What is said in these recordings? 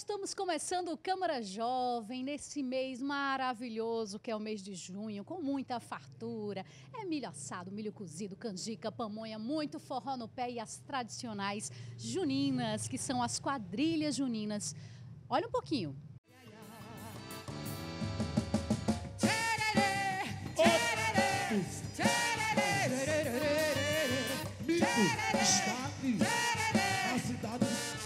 estamos começando o Câmara Jovem nesse mês maravilhoso que é o mês de junho, com muita fartura. É milho assado, milho cozido, canjica, pamonha, muito forró no pé e as tradicionais juninas, que são as quadrilhas juninas. Olha um pouquinho. A cidade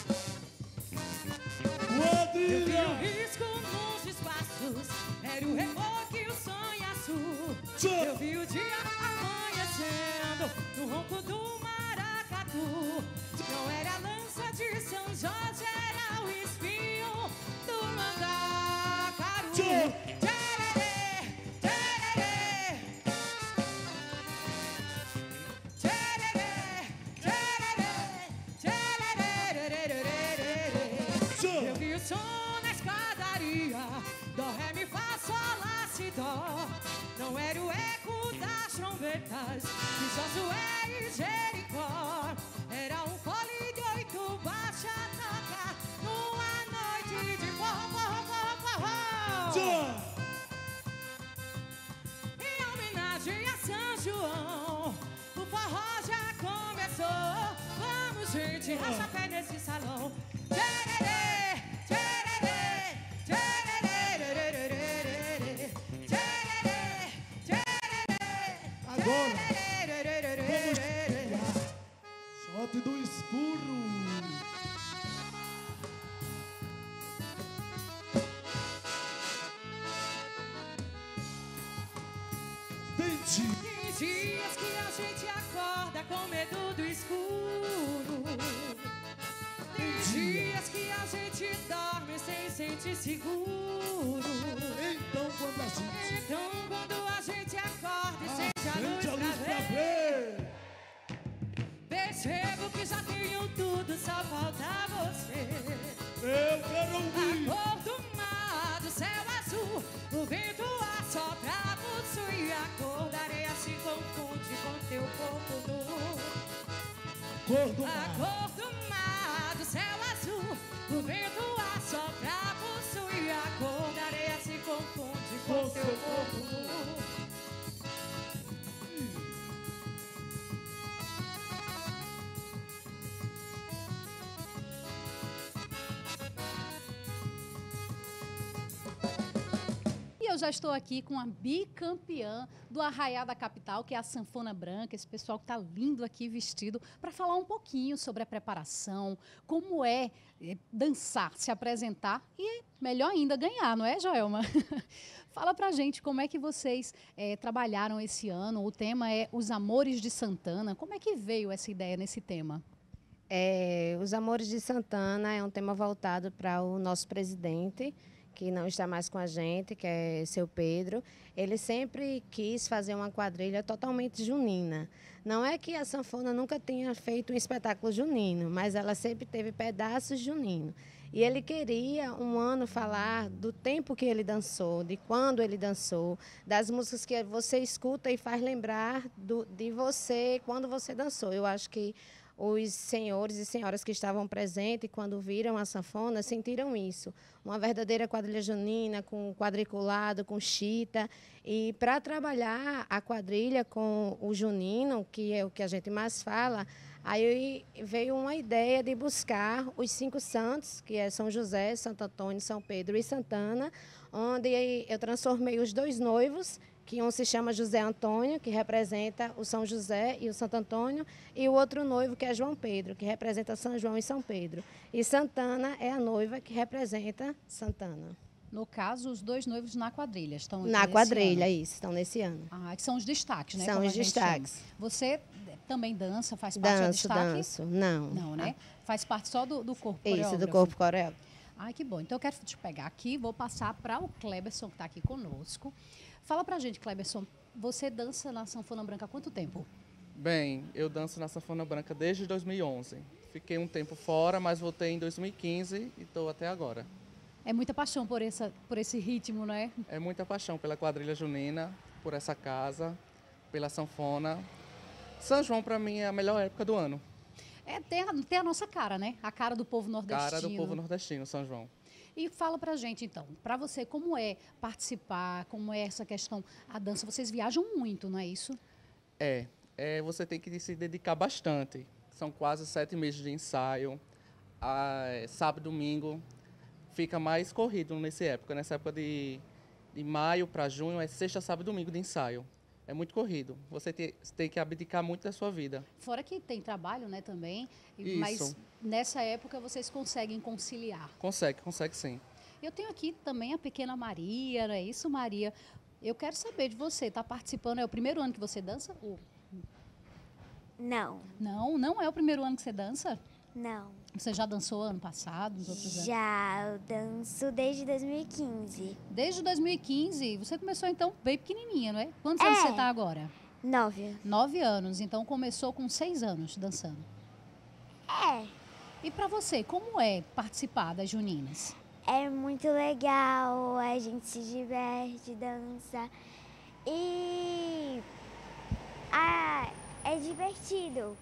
eu vi o risco nos espaços, era o reboque e o sonhaço. Eu vi o dia amanhecendo no ronco do maracatu. Não era a lança de São Jorge, era o espinho do Mandacaru. Eu vi o som na escadaria, dó, ré, mi, fá, sol, lá, si, dó. Não era o eco das trombetas de Josué e Jericó. Era um fole de 8 baixa toca numa noite de forró, forró, forró, forró. Em homenagem a São João, o forró já começou. Vamos, gente, racha pé nesse salão. agora vamos criar shot do escuro. Tem dias que a gente acorda com medo do escuro. Tem dias que a gente dorme sem sentir seguro. Então quando a gente acorda e sente a luz pra pra ver, ver, percebo que já tenho tudo, só falta você. eu quero ouvir A cor do mar, do céu azul, o vento assopra pro sul e a cor da areia se confunde com teu corpo nu. cor do A mar. cor do mar, do céu azul, o vento assopra pro sul e a cor da areia se confunde com teu corpo nu. E eu já estou aqui com a bicampeã do Arraiá da Capital, que é a Sanfona Branca, esse pessoal que está lindo aqui vestido, para falar um pouquinho sobre a preparação, como é dançar, se apresentar e, melhor ainda, ganhar, não é, Joelma? Fala pra gente como é que vocês trabalharam esse ano. O tema é Os Amores de Santana. Como é que veio essa ideia nesse tema? Os Amores de Santana é um tema voltado para o nosso presidente, que não está mais com a gente, que é seu Pedro. Ele sempre quis fazer uma quadrilha totalmente junina. Não é que a sanfona nunca tenha feito um espetáculo junino, mas ela sempre teve pedaços juninos. E ele queria um ano falar do tempo que ele dançou, de quando ele dançou, das músicas que você escuta e faz lembrar de você quando você dançou. Eu acho que os senhores e senhoras que estavam presentes, quando viram a sanfona, sentiram isso. Uma verdadeira quadrilha junina, com quadriculado, com chita. E para trabalhar a quadrilha com o junino, que é o que a gente mais fala, aí veio uma ideia de buscar os 5 santos, que é São José, Santo Antônio, São Pedro e Santana, onde eu transformei os 2 noivos, que um se chama José Antônio, que representa o São José e o Santo Antônio, e o outro noivo, que é João Pedro, que representa São João e São Pedro. E Santana é a noiva que representa Santana. No caso, os 2 noivos na quadrilha estão Na quadrilha, isso, estão nesse ano. Ah, que são os destaques, né? São como os a gente destaques. chama. Você também dança, faz parte do destaque? Danço. Não. Não, né? Faz parte só do corpo Isso, coreógrafo. do corpo coreógrafo. Ai, que bom. Então, eu quero te pegar aqui, vou passar para o Cleberson, que está aqui conosco. Fala pra gente, Cleberson, você dança na Sanfona Branca há quanto tempo? Bem, eu danço na Sanfona Branca desde 2011. Fiquei um tempo fora, mas voltei em 2015 e estou até agora. É muita paixão por esse ritmo, não é? É muita paixão pela quadrilha junina, por essa casa, pela sanfona. São João, para mim, é a melhor época do ano. Tem a nossa cara, né? A cara do povo nordestino. Cara do povo nordestino, São João. E fala pra gente, então, pra você, como é participar, como é essa questão, a dança? Vocês viajam muito, não é isso? Você tem que se dedicar bastante. São quase 7 meses de ensaio. Sábado e domingo fica mais corrido nessa época de maio para junho, é sexta, sábado e domingo de ensaio. É muito corrido. Você tem que abdicar muito da sua vida. Fora que tem trabalho, né, também. Isso. Mas nessa época vocês conseguem conciliar. Consegue sim. Eu tenho aqui também a pequena Maria, não é isso, Maria? Eu quero saber de você, está participando, é o primeiro ano que você dança? Não, Não é o primeiro ano que você dança? não. Você já dançou ano passado, nos outros anos? Já eu danço desde 2015. Desde 2015, você começou então bem pequenininha, não é? Quantos anos você está agora? 9. 9 anos, então começou com 6 anos dançando. É, E para você, como é participar das juninas? é muito legal, a gente se diverte, dança e é divertido,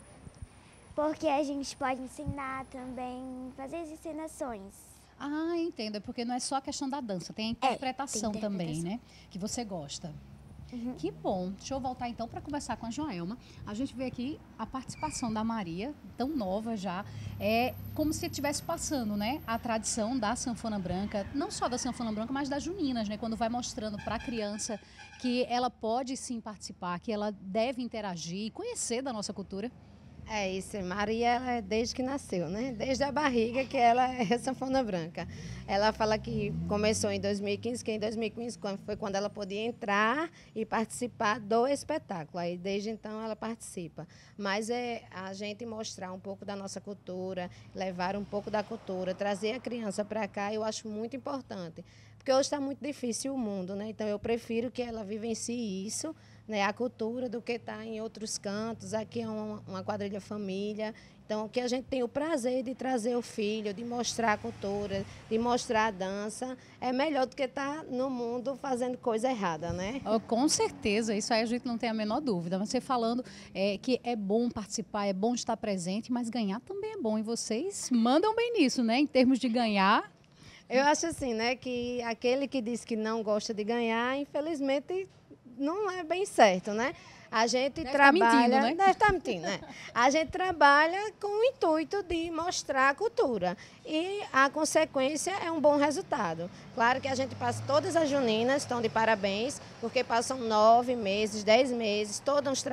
porque a gente pode ensinar também, fazer as encenações. Ah, entendo, é porque não é só a questão da dança, tem a interpretação, tem também, interpretação. né? Que você gosta. Que bom. Deixa eu voltar então para conversar com a Joelma. A gente vê aqui a participação da Maria, tão nova já. É como se estivesse passando, né? A tradição da sanfona branca, não só da sanfona branca, mas das juninas, né? Quando vai mostrando para a criança que ela pode sim participar, que ela deve interagir e conhecer da nossa cultura. É isso, Maria, ela é desde que nasceu, né? Desde a barriga que ela é sanfona branca. Ela fala que começou em 2015, que em 2015 foi quando ela podia entrar e participar do espetáculo. Aí desde então ela participa. Mas é a gente mostrar um pouco da nossa cultura, levar um pouco da cultura, trazer a criança para cá, eu acho muito importante. Porque hoje está muito difícil o mundo, né? Então eu prefiro que ela vivencie isso, né, a cultura, do que estar em outros cantos. Aqui é uma quadrilha família. Então, que a gente tem o prazer de trazer o filho, de mostrar a cultura, de mostrar a dança, é melhor do que estar no mundo fazendo coisa errada, né? Oh, com certeza, isso aí a gente não tem a menor dúvida. Você falando que é bom participar, é bom estar presente, mas ganhar também é bom. E vocês mandam bem nisso, né? Em termos de ganhar. Eu acho assim, né, que aquele que diz que não gosta de ganhar, infelizmente, não é bem certo, né? A gente trabalha... né? Deve estar mentindo, né? A gente trabalha com o intuito de mostrar a cultura. E a consequência é um bom resultado. Claro que a gente passa, todas as juninas estão de parabéns, porque passam 9 meses, 10 meses,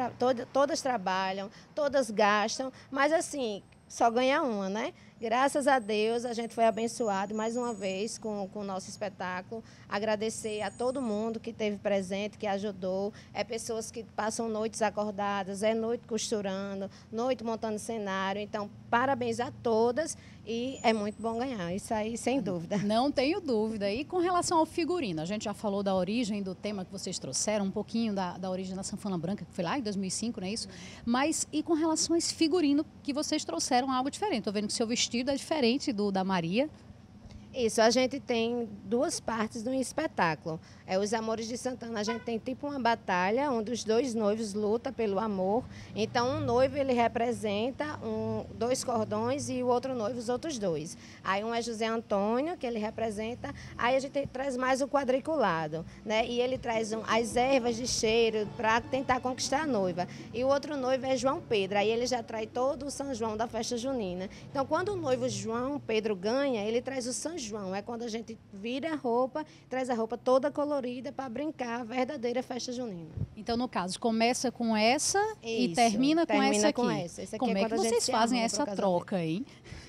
todas trabalham, todas gastam, mas assim, só ganha uma, né? Graças a Deus, a gente foi abençoado mais uma vez com o nosso espetáculo. Agradecer a todo mundo que esteve presente, que ajudou. É pessoas que passam noites acordadas, é noite costurando, noite montando cenário. Então, parabéns a todas e é muito bom ganhar, isso aí, sem dúvida. Não tenho dúvida. E com relação ao figurino, a gente já falou da origem do tema que vocês trouxeram, um pouquinho da origem da sanfona branca, que foi lá em 2005, não é isso? Mas e com relação a esse figurino que vocês trouxeram algo diferente? Estou vendo que o seu vestido é diferente do da Maria. Isso, a gente tem duas partes do espetáculo. É Os Amores de Santana, a gente tem tipo uma batalha, onde os dois noivos lutam pelo amor. Então, um noivo, ele representa 2 cordões e o outro noivo, os outros 2. Aí, um é José Antônio, que ele representa. Aí, a gente traz mais o quadriculado, né? E ele traz as ervas de cheiro para tentar conquistar a noiva. E o outro noivo é João Pedro. Aí, ele já traz todo o São João da festa junina. Então, quando o noivo João Pedro ganha, ele traz o São João. É quando a gente vira a roupa, traz a roupa toda colorida para brincar a verdadeira festa junina. Então, no caso, começa com essa e Isso, termina com essa aqui. com essa. Esse aqui Como é que quando a gente vocês se fazem arruma essa pro troca, hein?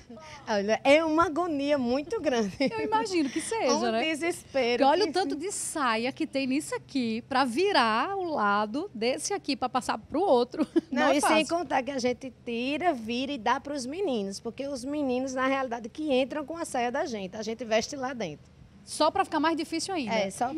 Olha, é uma agonia muito grande. Eu imagino que seja, Um né? desespero. Porque olha que- o tanto de saia que tem nisso aqui para virar o lado desse aqui para passar para o outro. Não, é e sem fácil. contar que a gente tira, vira e dá para os meninos, porque os meninos, na realidade, que entram com a saia da gente, a gente veste lá dentro. Só para ficar mais difícil ainda. É, só para...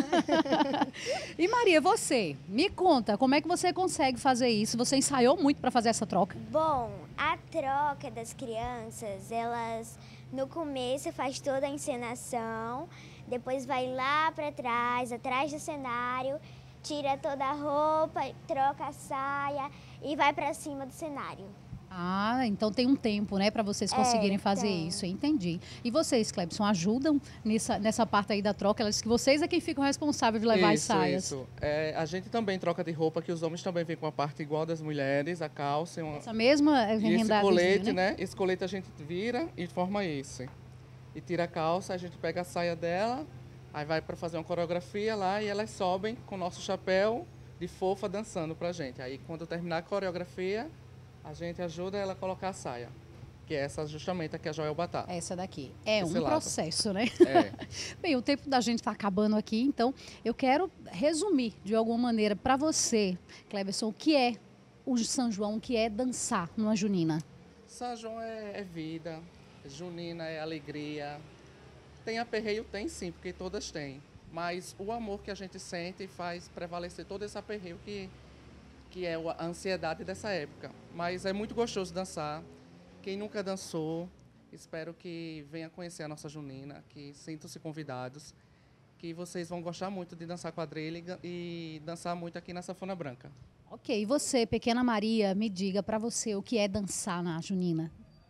Né? E Maria, você, me conta, como é que você consegue fazer isso? Você ensaiou muito para fazer essa troca? Bom, a troca das crianças, elas no começo faz toda a encenação, depois vai lá para trás, atrás do cenário, tira toda a roupa, troca a saia e vai para cima do cenário. Ah, então tem um tempo, né, para vocês conseguirem fazer tem. isso, entendi. E vocês, Clebson, ajudam nessa parte aí da troca? Ela disse que vocês é quem ficam responsáveis de levar as saias. Isso. A gente também troca de roupa, que os homens também vêm com a parte igual das mulheres, a calça e uma... Essa mesma E esse rendável, colete, né? Esse colete a gente vira e forma esse. E tira a calça, a gente pega a saia dela, aí vai para fazer uma coreografia lá e elas sobem com o nosso chapéu de fofa dançando pra gente. Aí quando terminar a coreografia, a gente ajuda ela a colocar a saia. Que é essa justamente a que a Joel Batá. Essa daqui. É Esse um lado. processo, né? É. Bem, o tempo da gente está acabando aqui, então eu quero resumir de alguma maneira para você, Cleberson, o que é o São João, o que é dançar numa junina? São João é vida, junina é alegria. Tem aperreio? Tem sim, porque todas têm. Mas o amor que a gente sente faz prevalecer todo esse aperreio que é a ansiedade dessa época. Mas é muito gostoso dançar. Quem nunca dançou, espero que venha conhecer a nossa junina, que sintam-se convidados, que vocês vão gostar muito de dançar quadrilha e dançar muito aqui na Sanfona Branca. Ok, e você, pequena Maria, me diga para você o que é dançar na junina.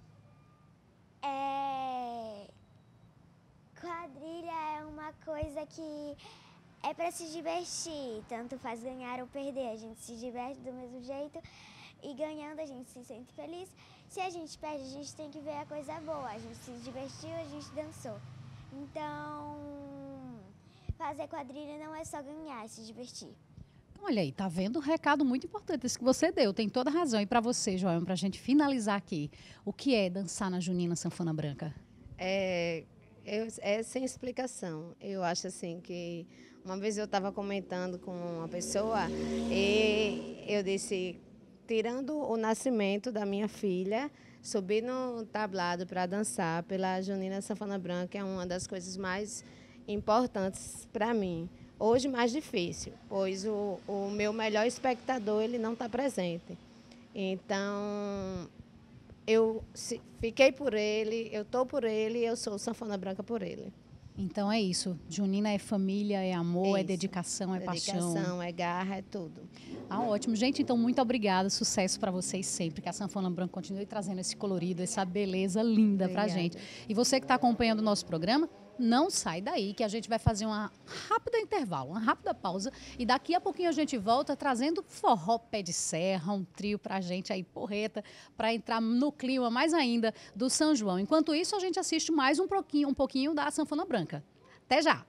Quadrilha é uma coisa que é para se divertir, tanto faz ganhar ou perder. A gente se diverte do mesmo jeito e ganhando a gente se sente feliz. Se a gente perde, a gente tem que ver a coisa boa. A gente se divertiu, a gente dançou. Então, fazer quadrilha não é só ganhar, é se divertir. Olha aí, tá vendo um recado muito importante esse que você deu, tem toda razão. E para você, Joel, para a gente finalizar aqui, o que é dançar na junina Sanfona Branca? É sem explicação. Eu acho assim que uma vez eu estava comentando com uma pessoa e eu disse, tirando o nascimento da minha filha, subir no tablado para dançar pela Junina Sanfona Branca é uma das coisas mais importantes para mim. Hoje mais difícil, pois o meu melhor espectador ele não está presente. Então, fiquei por ele, eu estou por ele e eu sou Sanfona Branca por ele. Então é isso, junina é família, é amor, é Isso. dedicação, é paixão. Dedicação, é garra, é tudo. Ah, ótimo. Gente, então muito obrigada, sucesso para vocês sempre, que a Sanfona Branca continue trazendo esse colorido, essa beleza linda para a gente. E você que está acompanhando o nosso programa, não sai daí, que a gente vai fazer uma rápida intervalo, uma rápida pausa, e daqui a pouquinho a gente volta trazendo forró pé de serra, um trio pra gente aí, porreta, para entrar no clima mais ainda do São João. Enquanto isso, a gente assiste mais um pouquinho da Sanfona Branca. Até já!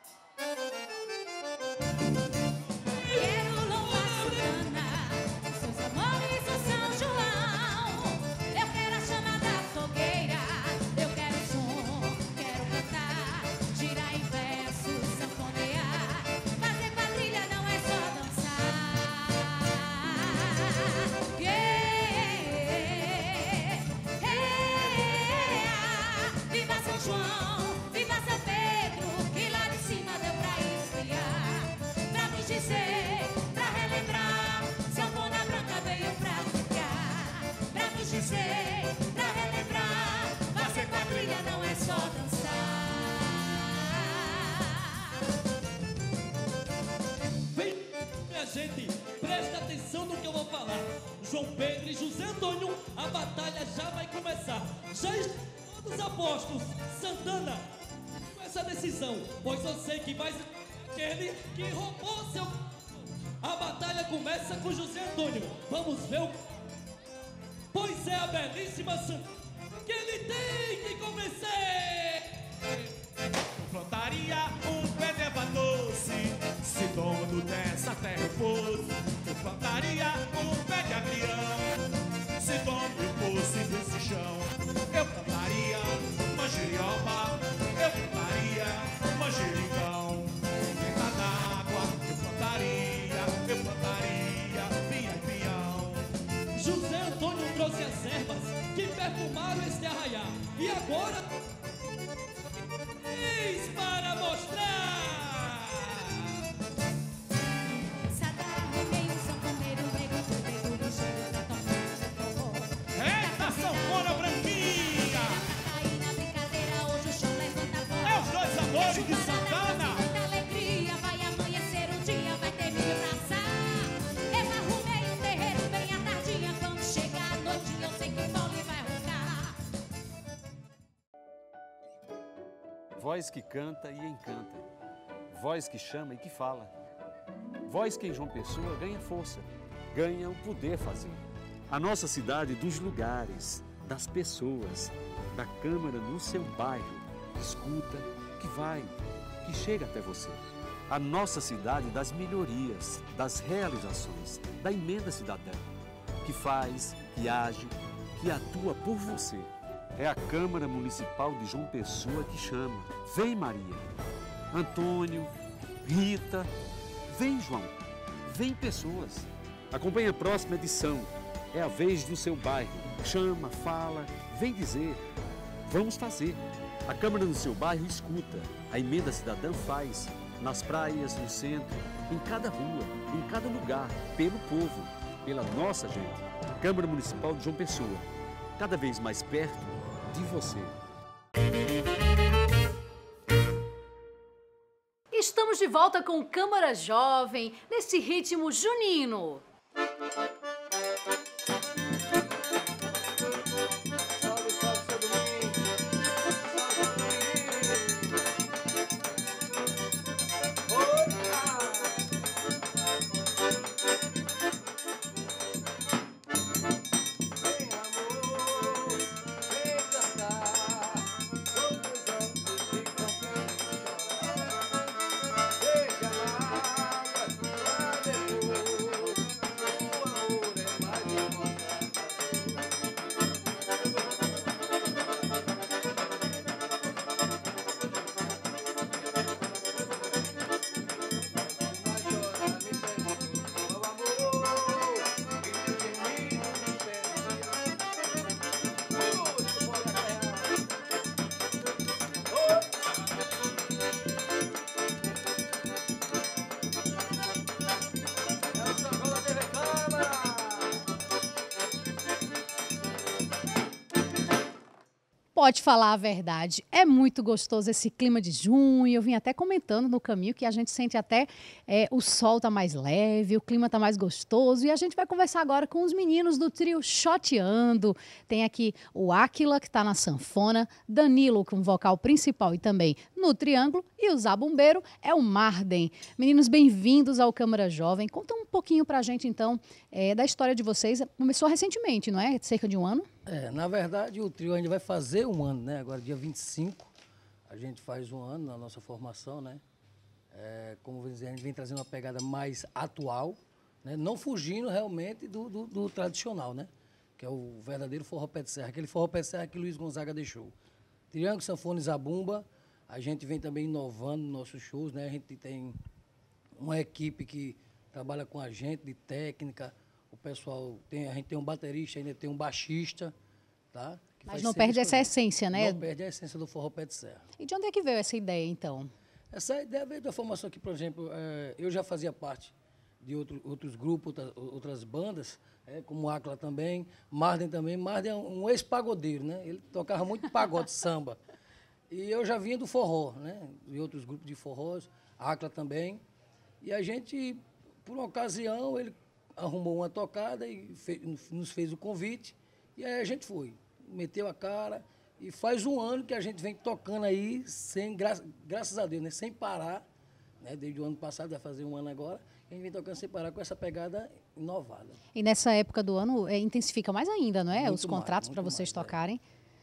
Quero louvar Santana, seus amores do São João. Eu quero a chama da fogueira, eu quero o som, quero cantar, girar em versos, sanfonear. Fazer quadrilha não é só dançar. Viva São João, viva São Pedro, que lá de cima deu pra esfriar. Pra nos dizer, pra relembrar, Sanfona Branca veio pra ficar. Pra nos dizer, pra relembrar, fazer quadrilha não é só dançar. Vem, minha gente, presta atenção no que eu vou falar. João Pedro e José Antônio, a batalha já vai começar. Já estão todos apostos. Santana, com essa decisão, pois eu sei que vai ser aquele que roubou seu... A batalha começa com José Antônio. Vamos ver o... Pois é a belíssima Santana que ele tem que convencer. Plantaria um pé de erva doce, se dono dessa terra eu fosse. Eu plantaria um pé de agrião, se dono eu fosse desse chão. Eu plantaria manjerioba, eu plantaria manjericão. Venta d'água, eu plantaria pinha e pinhão. José Antônio trouxe as ervas que perfumaram este arraial. E agora, eis para mostrar Voz que canta e encanta. Voz que chama e que fala. Voz que em João Pessoa ganha força, ganha o poder fazer. A nossa cidade dos lugares, das pessoas, da Câmara no seu bairro. Escuta, que vai, que chega até você. A nossa cidade das melhorias, das realizações, da emenda cidadã, que faz, que age, que atua por você. É a Câmara Municipal de João Pessoa que chama. Vem, Maria. Antônio, Rita, vem, João. Vem, pessoas. Acompanhe a próxima edição. É a vez do seu bairro. Chama, fala, vem dizer. Vamos fazer. A Câmara do seu bairro escuta. A emenda cidadã faz. Nas praias, no centro, em cada rua, em cada lugar, pelo povo, pela nossa gente. Câmara Municipal de João Pessoa. Cada vez mais perto de você. Estamos de volta com Câmara Jovem, nesse ritmo junino. Pode falar a verdade, é muito gostoso esse clima de junho. Eu vim até comentando no caminho que a gente sente até o sol tá mais leve, o clima tá mais gostoso. E a gente vai conversar agora com os meninos do trio Xoteando. Tem aqui o Áquila, que tá na sanfona, Danilo com vocal principal e também no triângulo, e o zabumbeiro é o Marden. Meninos, bem-vindos ao Câmara Jovem. Conta um pouquinho pra gente, então, da história de vocês. Começou recentemente, não é? Cerca de um ano? Na verdade, o trio ainda vai fazer um ano, né? Agora, dia 25, a gente faz um ano na nossa formação, né? Como dizer, a gente vem trazendo uma pegada mais atual, né? Não fugindo realmente do tradicional, né? Que é o verdadeiro forró pé de serra, aquele forró pé de serra que Luiz Gonzaga deixou. Triângulo, sanfona e zabumba, a gente vem também inovando nos nossos shows, né? A gente tem uma equipe que trabalha com a gente de técnica. O pessoal a gente tem um baterista, ainda tem um baixista, tá? Mas não perde essa essência, né? Não perde a essência do forró pé de serra. E de onde é que veio essa ideia, então? Essa ideia veio da formação que, por exemplo, eu já fazia parte de outros grupos, outras bandas, como o Áquila também, Marden também. Marden é um ex-pagodeiro, né? Ele tocava muito pagode, samba. E eu já vinha do forró, né? De outros grupos de forrós, Áquila também. E a gente, por uma ocasião, ele arrumou uma tocada e nos fez o convite. E aí a gente foi, meteu a cara. E faz um ano que a gente vem tocando aí, graças a Deus, né? Sem parar. Né? Desde o ano passado, vai fazer um ano agora. A gente vem tocando sem parar com essa pegada inovada. E nessa época do ano intensifica mais ainda, não é? Muito os contratos para vocês mais, tocarem.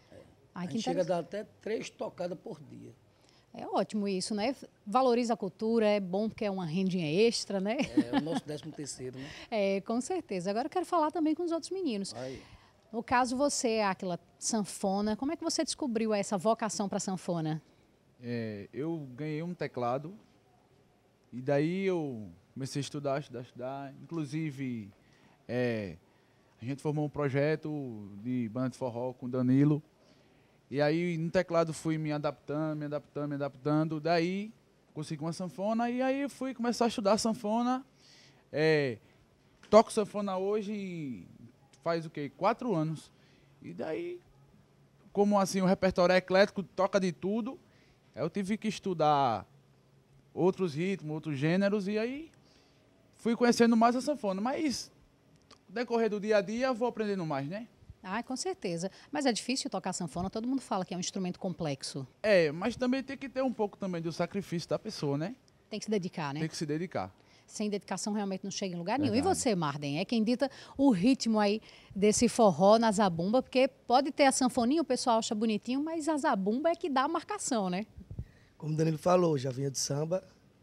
A gente chega a dar até 3 tocadas por dia. É ótimo isso, né? Valoriza a cultura, é bom porque é uma rendinha extra, né? É o nosso 13º, né? Com certeza. Agora eu quero falar também com os outros meninos. Aí. No caso, você, Áquila, sanfona, como é que você descobriu essa vocação para sanfona? Eu ganhei um teclado e daí eu comecei a estudar. Inclusive, a gente formou um projeto de banda de forró com o Danilo. E aí, no teclado, fui me adaptando. Daí, consegui uma sanfona e aí eu fui começar a estudar sanfona. Toco sanfona hoje faz o quê? 4 anos. E daí, como assim, o repertório é eclético, toca de tudo, eu tive que estudar outros ritmos, outros gêneros, e aí fui conhecendo mais a sanfona. Mas, no decorrer do dia a dia, vou aprendendo mais, né? Ah, com certeza. Mas é difícil tocar sanfona, todo mundo fala que é um instrumento complexo. É, mas também tem que ter um pouco também do sacrifício da pessoa, né? Tem que se dedicar, né? Tem que se dedicar. Sem dedicação realmente não chega em lugar nenhum. E Verdade. você, Marden, é quem dita o ritmo aí desse forró na zabumba, porque pode ter a sanfoninha, o pessoal acha bonitinho, mas a zabumba é que dá a marcação, né? Como o Danilo falou, já vinha de samba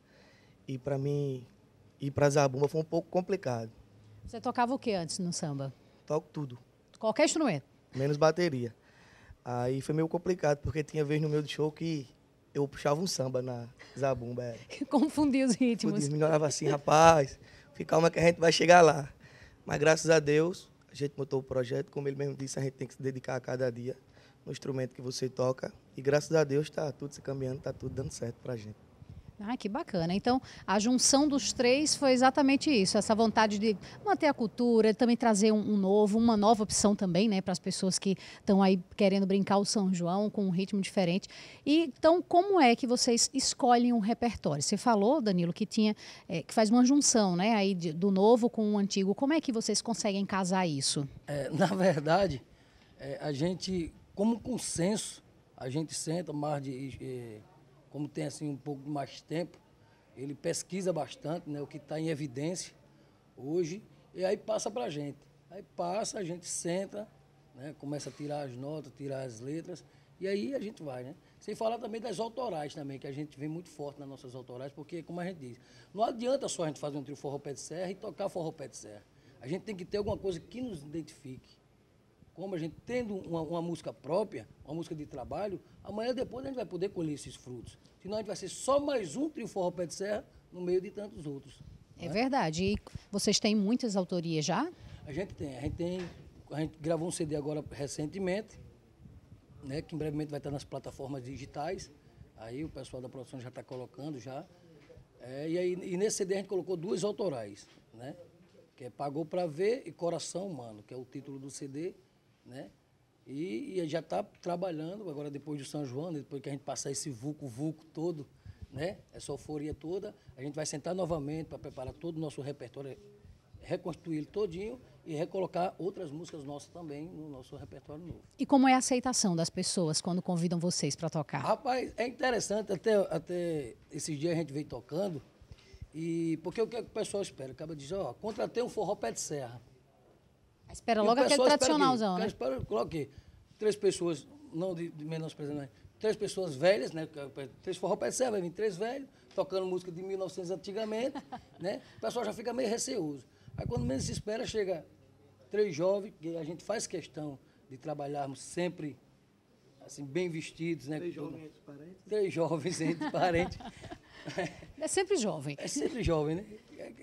e para mim ir para zabumba foi um pouco complicado. Você tocava o que antes no samba? Toco tudo, Qualquer instrumento? menos bateria. Aí foi meio complicado, porque tinha vez no meu show que eu puxava um samba na zabumba. Confundir os ritmos. Os meninos olhavam assim, rapaz, fica calma que a gente vai chegar lá. Mas graças a Deus, a gente montou o projeto, como ele mesmo disse, a gente tem que se dedicar a cada dia no instrumento que você toca. E graças a Deus está tudo se caminhando, está tudo dando certo pra gente. Ah, que bacana. Então, a junção dos três foi exatamente isso, essa vontade de manter a cultura, também trazer uma nova opção também, né, para as pessoas que estão aí querendo brincar o São João com um ritmo diferente. E, então, como é que vocês escolhem um repertório? Você falou, Danilo, que que faz uma junção, né, aí do novo com o antigo. Como é que vocês conseguem casar isso? Na verdade, a gente, como consenso, a gente senta mais como tem assim um pouco mais tempo, ele pesquisa bastante, né, o que está em evidência hoje, e aí passa para a gente. Aí passa, a gente senta, né, começa a tirar as notas, tirar as letras, e aí a gente vai, né? Sem falar também das autorais também, que a gente vem muito forte nas nossas autorais, porque, como a gente diz, não adianta só a gente fazer um trio forró pé de serra e tocar forró pé de serra. A gente tem que ter alguma coisa que nos identifique. Como a gente tendo uma música própria, uma música de trabalho, amanhã depois a gente vai poder colher esses frutos. Senão a gente vai ser só mais um trio forró pé de serra no meio de tantos outros. É verdade. E vocês têm muitas autorias já? A gente gravou um CD agora recentemente, né, que em brevemente vai estar nas plataformas digitais. Aí o pessoal da produção já está colocando já. E nesse CD a gente colocou 2 autorais, né? Que é Pagou Pra Ver e Coração Humano, que é o título do CD, né? E já está trabalhando, agora depois do São João, depois que a gente passar esse vulco todo, né? Essa euforia toda, a gente vai sentar novamente para preparar todo o nosso repertório, reconstruir ele todinho e recolocar outras músicas nossas também no nosso repertório novo. E como é a aceitação das pessoas quando convidam vocês para tocar? Rapaz, é interessante, até esses dias a gente veio tocando, porque o que o pessoal espera? Acaba de dizer, contratei um forró pé de serra. Espera logo aquele tradicionalzão, né? Coloquei 3 pessoas, não de menosprezando, mas 3 pessoas velhas, né? 3 forró pé de serra, vai vir 3 velhos, tocando música de 1900 antigamente, né? O pessoal já fica meio receoso. Aí quando menos se espera, chega 3 jovens, que a gente faz questão de trabalharmos sempre assim, bem vestidos, né? 3 jovens entre parentes. 3 jovens entre parentes. É sempre jovem. É sempre jovem, né?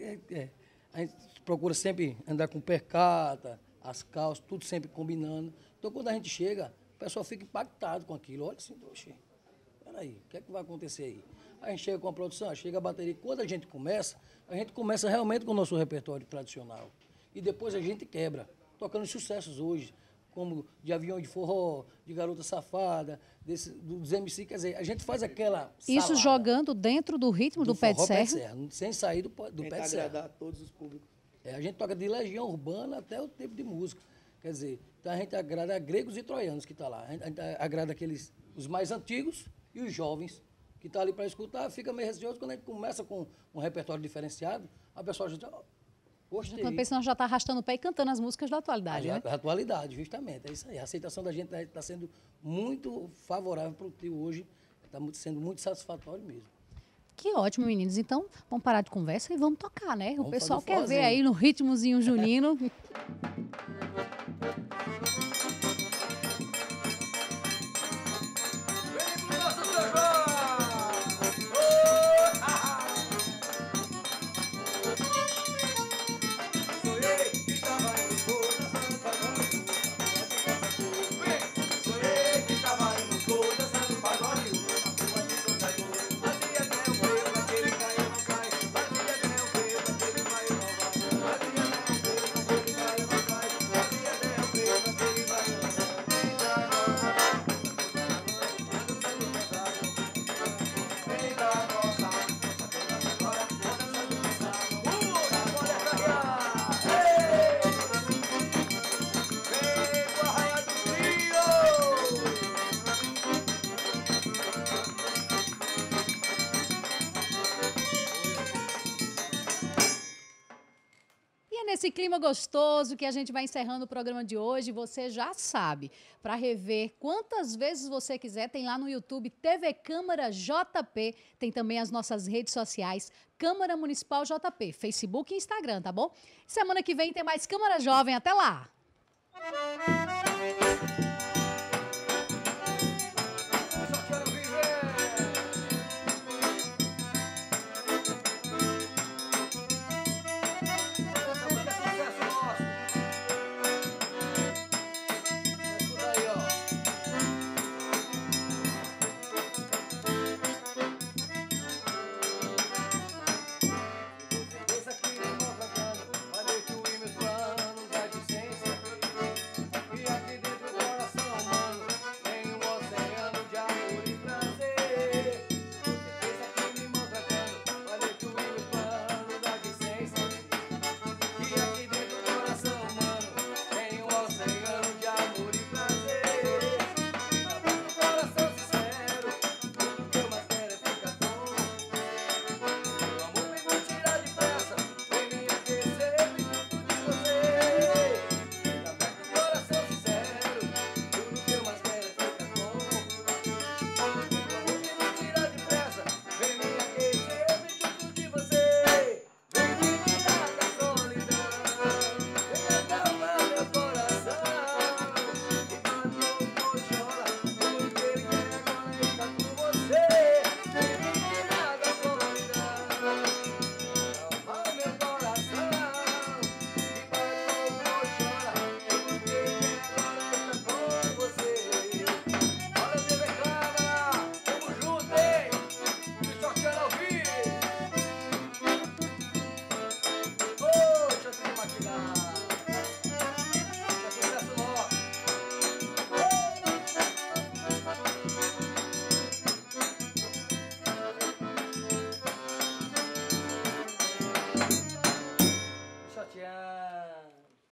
A gente procura sempre andar com percata, as calças, tudo sempre combinando. Então, quando a gente chega, o pessoal fica impactado com aquilo. Olha assim, oxe, peraí, o que é que vai acontecer aí? A gente chega com a produção, chega a bateria. Quando a gente começa realmente com o nosso repertório tradicional. E depois a gente quebra, tocando sucessos hoje, como de Avião de Forró, de Garota Safada, dos MC, quer dizer, a gente faz aquela Isso salada jogando dentro do ritmo do pé de serra? sem sair do pé de serra. Agradar a todos os públicos. A gente toca de Legião Urbana até o tipo de música. Quer dizer, então a gente agrada gregos e troianos que estão lá. A gente agrada os mais antigos e os jovens que estão ali para escutar. Fica meio receoso quando a gente começa com um repertório diferenciado, a pessoa já diz, gostei. Quando pensa, já está arrastando o pé e cantando as músicas da atualidade, né? A atualidade, justamente. É isso aí. A aceitação da gente está sendo muito favorável para o trio hoje. Está sendo muito satisfatório mesmo. Que ótimo, meninos. Então, vamos parar de conversa e vamos tocar, né? O pessoal quer ver forrozinho aí no ritmozinho junino. nesse clima gostoso que a gente vai encerrando o programa de hoje, você já sabe, para rever quantas vezes você quiser, tem lá no YouTube TV Câmara JP, tem também as nossas redes sociais, Câmara Municipal JP, Facebook e Instagram, tá bom? Semana que vem tem mais Câmara Jovem, até lá!